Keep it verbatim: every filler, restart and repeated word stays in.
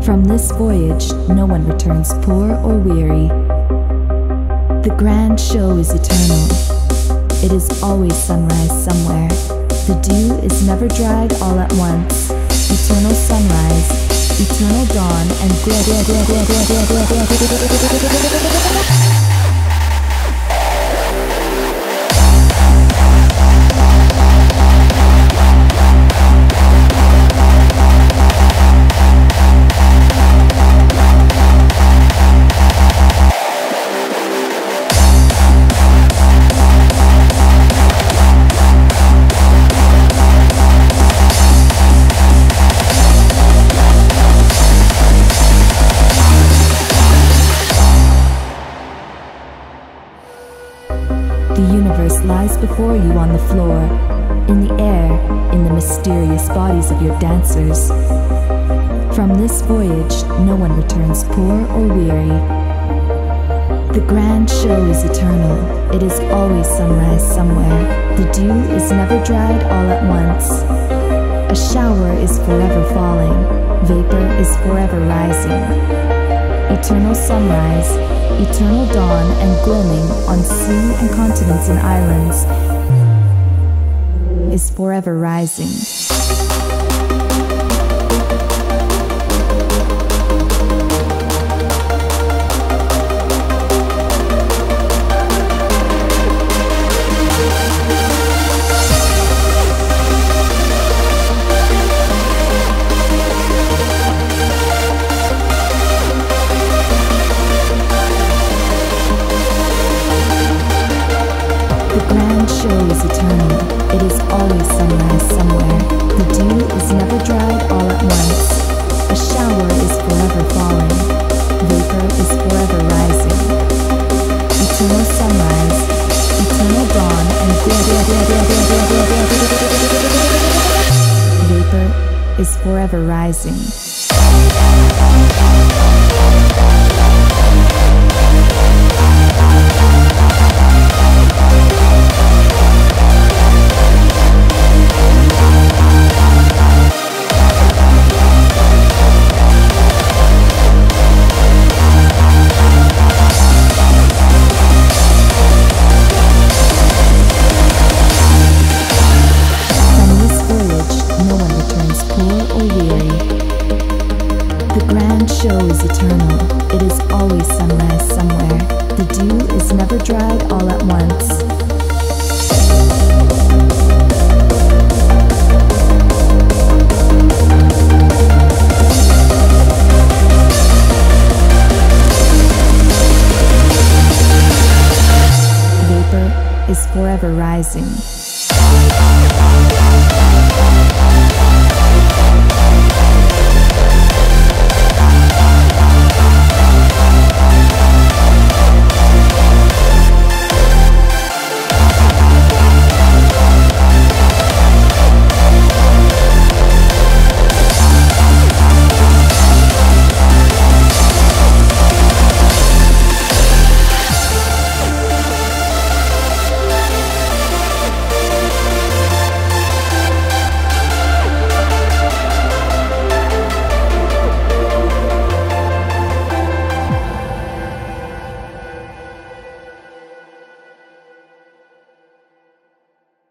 From this voyage, no one returns poor or weary. The grand show is eternal. It is always sunrise somewhere. The dew is never dried all at once. Eternal sunrise, eternal dawn, and the universe lies before you on the floor, in the air, in the mysterious bodies of your dancers. From this voyage, no one returns poor or weary. The grand show is eternal. It is always sunrise somewhere. The dew is never dried all at once. A shower is forever falling. Vapor is forever rising. Eternal sunrise, eternal dawn and gloaming on sea and continents and islands is forever rising. The grand show is eternal. It is always sunrise somewhere. The dew is never dried all at once. A shower is forever falling. Vapor is forever rising. Eternal sunrise, eternal dawn, and vapor is forever rising. The grand show is eternal. It is always sunrise somewhere. The dew is never dried all at once. Vapor is forever rising.